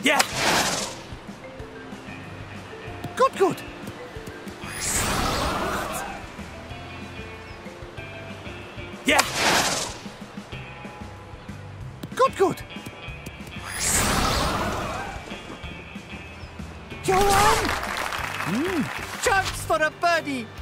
Yeah. Good, good. Yeah. Good, good. You're on. Chance for a birdie.